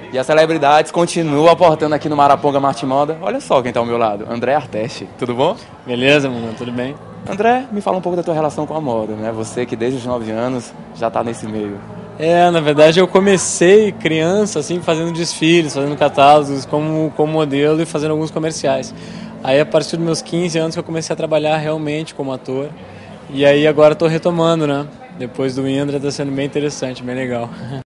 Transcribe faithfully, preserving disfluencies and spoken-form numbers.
E as celebridades continuam aportando aqui no Maraponga Marte Moda. Olha só quem está ao meu lado, André Arteste. Tudo bom? Beleza, mano? Tudo bem? André, me fala um pouco da tua relação com a moda, né? Você que desde os nove anos já está nesse meio. É, na verdade eu comecei criança, assim, fazendo desfiles, fazendo catálogos como, como modelo e fazendo alguns comerciais. Aí a partir dos meus quinze anos que eu comecei a trabalhar realmente como ator. E aí agora estou retomando, né? Depois do Indra está sendo bem interessante, bem legal.